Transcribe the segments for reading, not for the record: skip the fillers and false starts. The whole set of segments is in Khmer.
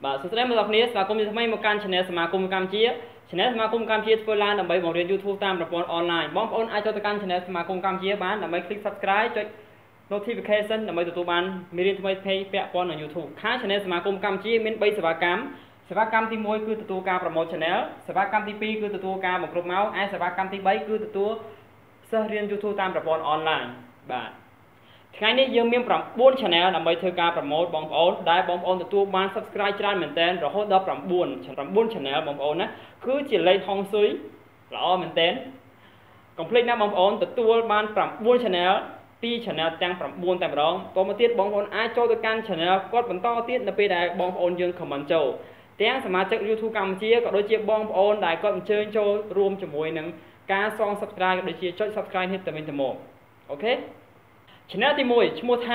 បាទសួស្តីមកដល់គ្នាស្វាគមន៍ថ្មីមកកាន់ Channel សមាគមកម្ពុជា Channel សមាគមកម្ពុជាធ្វើឡើងដើម្បីបង្រៀន YouTube តាមប្រព័ន្ធអនឡាញបងប្អូនអាចចូលទៅកាន់ Channel សមាគមកម្ពុជាបានដើម្បី click Subscribe ចុច Notification ដើម្បីទទួលបានមេរៀនថ្មីៗពាក់ព័ន្ធនឹង YouTube ខាង Channel សមាគមកម្ពុជាមាន3សេវាកម្មសេវាកម្មទី1គឺទទួលការ promote channel សេវាកម្មទី2គឺទទួលការបង្គ្រប់ម៉ោងហើយសេវាកម្មទី3គឺទទួលសិស្សរៀន YouTube តាមប្រព័ន្ធអនឡាញបាទថ្ងៃនេះយើងមាន9 channel ដើម្បីធ្វើការ promote បងប្អូនដែលបងប្អូនទទួលបាន subscribe ច្រើនមែនទែនរហូតដល់9 channel បងប្អូនណាគឺជាលេខហុងស៊ុយល្អមែនទែន complete ណាបងប្អូនទទួលបាន9 channel 2 channel ទាំង9តែម្ដងតមកទៀតបងប្អូនអាចចូលទៅកាន់ channel គាត់បន្តទៀតនៅពេលដែលបងប្អូនយើង comment ចូលទាំងសមាជិក YouTube កម្ពុជាក៏ដូចជាបងប្អូនដែលគាត់អញ្ជើញចូលរួមជាមួយនឹងការសង subscribe ក៏ដូចជាចុច subscribe នេះទៅវិញទៅមកអូខេ Channel ទី1ឈ្មោះថា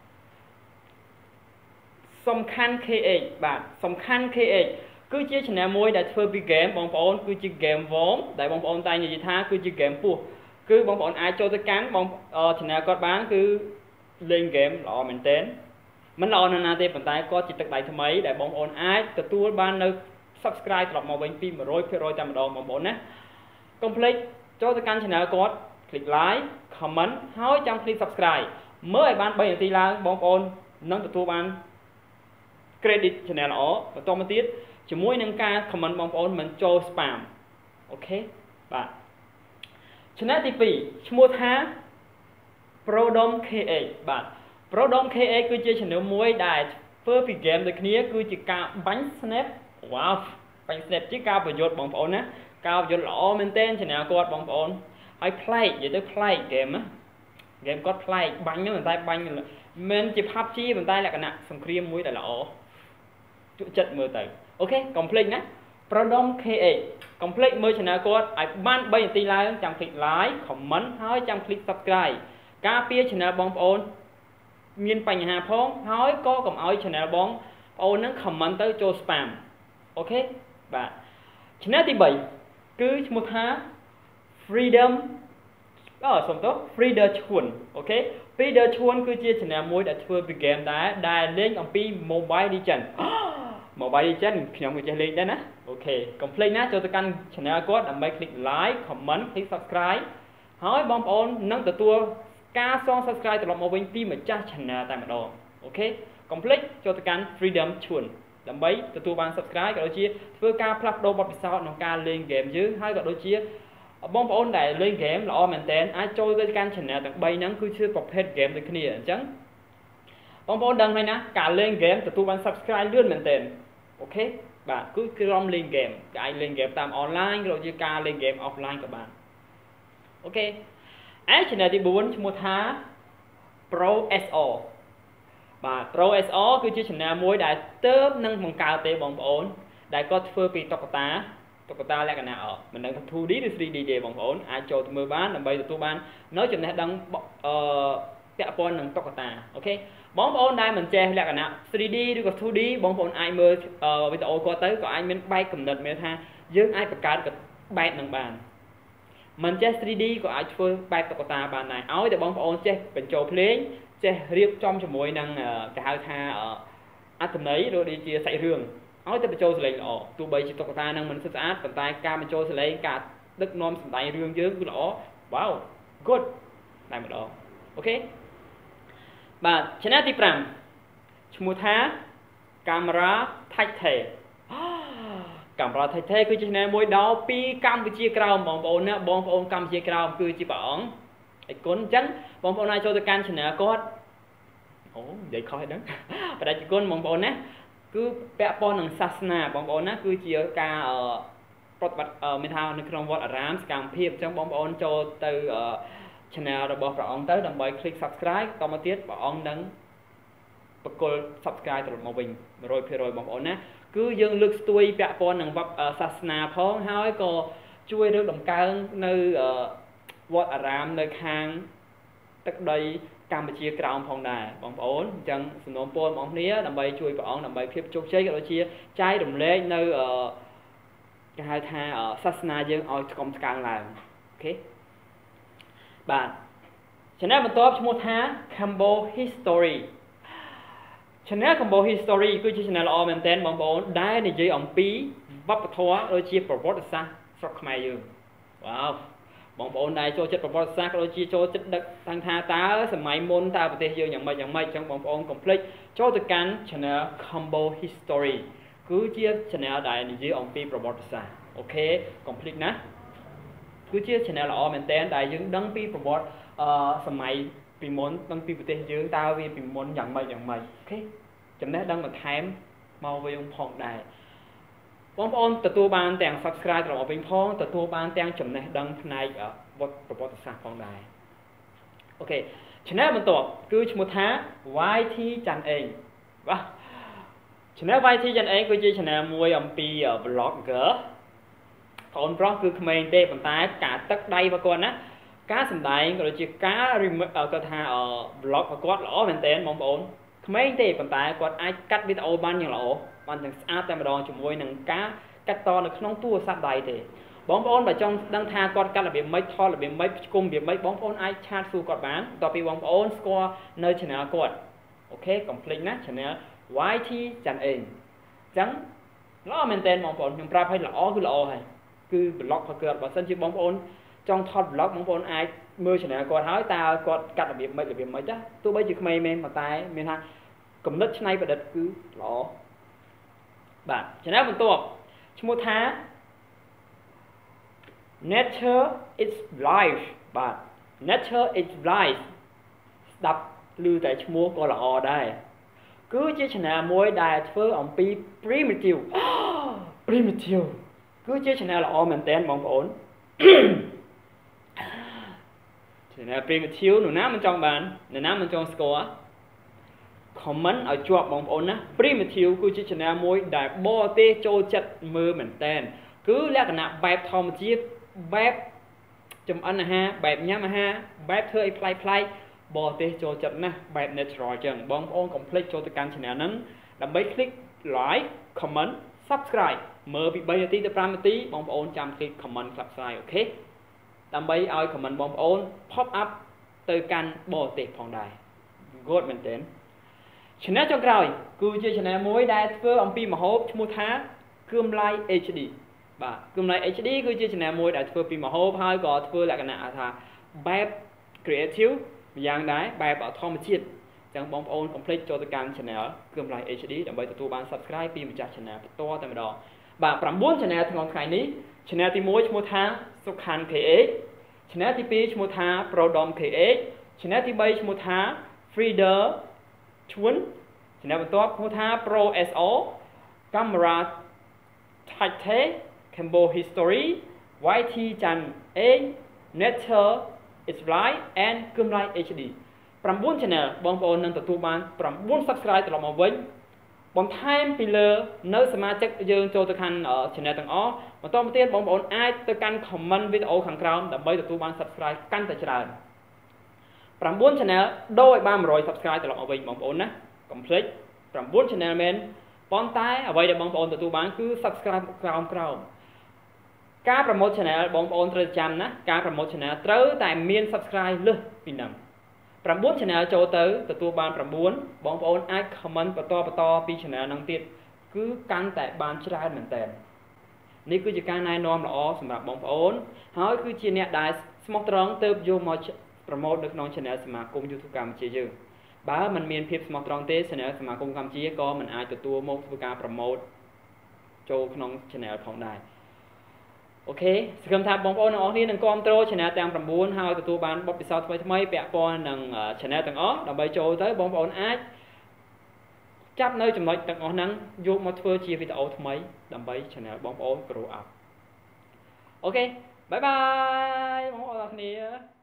សំខាន់ KH បាទសំខាន់ KH គឺជា channel មួយដែលធ្វើពី game បងប្អូនគឺជា game worm ដែលបងប្អូនតែនិយាយថាគឺជា game ពោះគឺបងប្អូនអាចចូលទៅកាន់បង channel គាត់បានគឺលេង game ល្អមែនទែនមិនល្អណាស់ណាទេប៉ុន្តែគាត់ជាទឹកដៃថ្មីដែលបងប្អូនអាចទទួលបាននៅ subscribe ត្រឡប់មកវិញពី 100% តែម្ដងបងប្អូនណា complete ចូលទៅកាន់ channel គាត់ click like comment ហើយចាំ click subscribe មើលឲ្យបាន3នាទីឡើងបងប្អូននឹងទទួលបាន credit channel ល្អបន្តមកទៀតជាមួយនឹងការ comment បងប្អូនមិនចូល spam អូខេបាទ channel ទី2ឈ្មោះថា Prodom KH បាទ Prodom KH គឺជា channel មួយដែលធ្វើពី game ដូចគ្នាគឺជាការបាញ់ snap វ៉ាវបាញ់ snap ជាការប្រយុទ្ធបងប្អូនណាការប្រយុទ្ធល្អមែនទែន channel គាត់បងប្អូនហើយប្លែកនិយាយទៅប្លែក game ណា game គាត់ប្លែកបាញ់ហ្នឹងតែបាញ់មិនជា PUBG ប៉ុន្តែលក្ខណៈសង្គ្រាមមួយដែលល្អជក់ចិត្តមើលទៅអូខេ complete ណា Prodom KH complete មើល channel គាត់ឲ្យបាន3នាទីឡើងចាំ click like comment ហើយចាំ click subscribe ការពារ channel បងប្អូនមានបញ្ហាផងហើយក៏កុំឲ្យ channel បងប្អូនហ្នឹង comment ទៅចូល spam អូខេបាទ channel ទី3គឺឈ្មោះថា Freedom សុំទោស Freedom ឈួនអូខេ Freedom ឈួនគឺជា channel មួយដែលធ្វើពី game ដែលលេងអំពី Mobile Legend Mobile Legend ខ្ញុំក៏ចេះលេងដែរណាអូខេ complete ណាចូលទៅកាន់ channel គាត់ដើម្បី click like comment click subscribe ហើយបងប្អូននឹងទទួលការសង subscribe ត្រឡប់មកវិញពីម្ចាស់ channel តែម្ដងអូខេ complete ចូលទៅកាន់ Freedom ឈួនដើម្បីទទួលបាន subscribe ក៏ដូចជាធ្វើការផ្លាស់ប្ដូរបទពិសោធន៍ក្នុងការលេង game យើងហើយក៏ដូចជាបងប្អូនដែលលេង game ល្អមែនតើអាចចូលទៅកាន់ channel ទាំង3ហ្នឹងគឺជាប្រភេទ game ដូចគ្នាអញ្ចឹងបងប្អូនដឹងហើយណាការលេង game ទទួលបាន subscribe លឿនមែនតើអូខេបាទគឺក្រុមលេង game គេអាចលេង game តាម online ក៏ដូចជាការលេង game offline ក៏បានអូខេឯ channel ទី4ឈ្មោះថា Pro SR បាទ Pro SR គឺជា channel មួយដែលទើបនឹងបង្កើតទេបងប្អូនដែលគាត់ធ្វើពីតុក្កតាលក្ខណៈមិនដឹងថា 2D ឬ 3D ទេបងប្អូនអាចចូលទៅមើលបានដើម្បីទទួលបាននៅចំណេះដឹងពាក់ព័ន្ធនឹងតុក្កតាអូខេបងប្អូនដែលមិនចេះលក្ខណៈ 3D ឬក៏ 2D បងប្អូនអាចមើលវីដេអូគាត់ទៅក៏អាចមានបែកកំណត់មានថាយើងអាចបង្កើតបែបនឹងបានមិនចេះ 3D ក៏អាចធ្វើបែបតុក្កតាបានដែរឲ្យតែបងប្អូនចេះបញ្ចូលភ្លេងចេះរៀបចំជាមួយនឹងគេហៅថាអត្ថន័យឬដូចជាសាច់រឿងឲ្យតែបញ្ចូលសលេងល្អទោះបីជាតុក្កតានឹងមិនស្អាតប៉ុន្តែការបញ្ចូលសលេងការដឹកនាំសម្ដែងរឿងយើងគឺល្អវ៉ាវ good តែម្ដងអូខេបាទ channel ទី5ឈ្មោះថា Camera Thai កាមេរ៉ា Thai គឺជា channel មួយដល់ពីកម្ពុជាក្រោមបងប្អូនណាបងប្អូនកម្ពុជាក្រោមគឺជាព្រះអង្គអីគុណអញ្ចឹងបងប្អូនអាចចូលទៅកាន់ channel គាត់អូនិយាយខុសហ្នឹងបដិគុណបងប្អូនណាគឺពាក់ព័ន្ធនឹងសាសនាបងប្អូនណាគឺជាការប្រតិបត្តិមានថានៅក្នុងវត្តអារាមសកម្មភាពអញ្ចឹងបងប្អូនចូលទៅ channel របស់ព្រះអង្គទៅដើម្បី click subscribe តមកទៀតព្រះអង្គនឹងបកគល subscribe ត្រឡប់មកវិញ 100% បងប្អូនណាគឺយើងលើកស្ទួយពាក់ព័ន្ធនឹងសាសនាផងហើយក៏ជួយលើកតម្កើងនៅវត្តអារាមនៅខាងទឹកដីកម្ពុជាក្រោមផងដែរបងប្អូនអញ្ចឹងសំណូមពរបងប្អូនដើម្បីជួយព្រះអង្គដើម្បីភាពជោគជ័យក៏ដូចជាចែករំលែកនៅគេហៅថាសាសនាយើងឲ្យស្គមស្កើងឡើងអូខេបាទ channel បន្ទាប់ឈ្មោះថា Cambo History channel combo history គឺជា channel ល្អមែនទែនបងប្អូនដែលនិយាយអំពីវប្បធម៌ដូចជាប្រវត្តិសាស្ត្រស្រុកខ្មែរយើងវ៉ាវបងប្អូនដែលចូលចិត្តប្រវត្តិសាស្ត្រក៏ដូចជាចូលចិត្តដឹកទាំងថាតើសម័យមុនតើប្រទេសយើងយ៉ាងម៉េចអញ្ចឹងបងប្អូនកុំភ្លេចចូលទៅកាន់ channel combo history គឺជា channel ដែលនិយាយអំពីប្រវត្តិសាស្ត្រអូខេកុំភ្លេចណាគឺជា channel ល្អមែនទែនដែលយើងដឹងពីប្រវត្តិសម័យពីមុនដឹងពីប្រទេសយើងតើវាពីមុនយ៉ាងម៉េចអូខេចំណេះដឹងបន្ថែមមកវិញផងដែរបងប្អូនទទួលបានទាំង subscribe ត្រឡប់វិញផងទទួលបានទាំងចំណេះដឹងផ្នែកប្រវត្តិសាស្ត្រផងដែរអូខេ channel បន្ទាប់គឺឈ្មោះថា YT ច័ន្ទអេងបាទ channel YT ច័ន្ទអេងគឺជា channel មួយអំពី vlogger បងប្រុសគឺក្មេងទេប៉ុន្តែការទឹកដៃរបស់គាត់ណាការសម្ដែងក៏ដូចជាការគាត់ថា vlog របស់គាត់ល្អមែនទែនបងប្អូនក្មេងទេប៉ុន្តែគាត់អាចកាត់វីដេអូបានយ៉ាងល្អបានទាំងស្អាតតែម្ដងជាមួយនឹងការកាត់តនៅក្នុងទូរស័ព្ទដៃទេបងប្អូនបើចង់ដឹងថាគាត់កាត់របៀបម៉េចថតរបៀបម៉េចផ្គុំរបៀបម៉េចបងប្អូនអាចឆាតសួរគាត់បានបន្ទាប់ពីបងប្អូនស្គាល់នៅ channel គាត់អូខេកុំភ្លេចណា channel YT ច័ន្ទអេងអញ្ចឹងល្អមែនទែនបងប្អូនខ្ញុំប្រាប់ឲ្យល្អគឺល្អហើយគឺ vlog របស់គាត់បើសិនជាបងប្អូនចង់ថត vlog បងប្អូនអាចមើល channel គាត់ហើយតើគាត់កាត់របៀបម៉េចណាទោះបីជាក្មេងមែនប៉ុន្តែមានថាគំនិតច្នៃប្រឌិតគឺល្អបាទ channel បន្ទាប់ឈ្មោះថា Nature is life បាទ Nature is life ស្ដាប់ឮតែឈ្មោះក៏ល្អដែរគឺជា channel មួយដែលធ្វើអំពី primitive គឺជា channel ល្អមែនទែនបងប្អូន channel primitive នរណាមិនចង់បាននរណាមិនចង់ស្គាល់ comment ឲ្យជាប់បងប្អូនណា primitive គឺជា channel មួយដែលបរទេសចូលចិត្តមើលមែនតើគឺលក្ខណៈបែបធម្មជាតិបែបចម្អិនអាហារបែបញ៉ាំអាហារបែបធ្វើឲ្យប្លែកបរទេសចូលចិត្តណាស់បែប natural ចឹងបងប្អូនកុំភ្លេចចូលទៅកាន់ channel ហ្នឹងដើម្បី click like comment subscribe មើលពី3នាទីទៅ5នាទីបងប្អូនចាំ click comment subscribe អូខេដើម្បីឲ្យ comment បងប្អូន pop up ទៅកាន់បរទេសផងដែរ good មែនទែន channel ចុងក្រោយគឺជា channel មួយដែលធ្វើអំពីម្ហូបឈ្មោះថាគឿមឡាយ HD បាទគឿមឡាយ HD គឺជា channel មួយដែលធ្វើពីម្ហូបហើយក៏ធ្វើលក្ខណៈថាបែប creative ម្យ៉ាងដែរបែបធម្មជាតិអញ្ចឹងបងប្អូនកុំភ្លេចចូលទៅកាន់ channel គឿមឡាយ HD ដើម្បីទទួលបាន subscribe ពីម្ចាស់ channel ផ្ទាល់តែម្ដងបាទ9 channel ក្នុងថ្ងៃនេះ channel ទី1ឈ្មោះថាសុខាន់ KH channel ទី2ឈ្មោះថា Prodom KH channel ទី3ឈ្មោះថា Freeder ឈួន channel បន្ទាប់ឈ្មោះថា Pro SO Camera Thai Combo History YT ច័ន្ទអេង Nature is Life and គឹមឡាយ HD 9 channel បងប្អូននឹងទទួលបាន9 subscribe ត្រឡប់មកវិញបន្ថែមពីលើនៅសមាជិកយើងចូលទៅកាន់ channel ទាំងអស់បន្តមកទៀតបងប្អូនអាចទៅកាន់ comment វីដេអូខាងក្រោមដើម្បីទទួលបាន subscribe កាន់តែច្រើន9 channel ដូរឲ្យបាន100 subscribe ត្រឡប់មកវិញបងប្អូនណាកុំភ្លេច9 channel មែនប៉ុន្តែអ្វីដែលបងប្អូនទទួលបានគឺ subscribe ក្រោមការ promote channel បងប្អូនត្រូវចាំណាការ promote channel ត្រូវតែមាន subscribe លើសពីហ្នឹង9 channel ចូលទៅទទួលបាន9បងប្អូនអាច comment បន្តពី channel ហ្នឹងទៀតគឺកាន់តែបានច្រើនមែនតើនេះគឺជាការណែនាំល្អសម្រាប់បងប្អូនហើយគឺជាអ្នកដែលស្មោះត្រង់ទៅយកមក promote នៅក្នុង channel សមាគម YouTube កម្ពុជាយើងបើมันមានភាពស្មោះត្រង់ទេ channel សមាគមកម្ពុជាក៏មិនអាចទទួលមកធ្វើការ promote ចូលក្នុង channel ផងដែរអូខេសង្ឃឹមថាបងប្អូនទាំងអស់គ្នានឹងគាំទ្រ channel ទាំង9ហើយទទួលបានបទពិសោធន៍ថ្មីៗពាក់ព័ន្ធនឹង channel ទាំងអស់ដើម្បីចូលទៅបងប្អូនអាចចាប់នៅចំណុចទាំងអស់ហ្នឹងយកមកធ្វើជាវីដេអូថ្មីដើម្បី channel បងប្អូន grow up អូខេបាយបាយបងប្អូនទាំងអស់គ្នា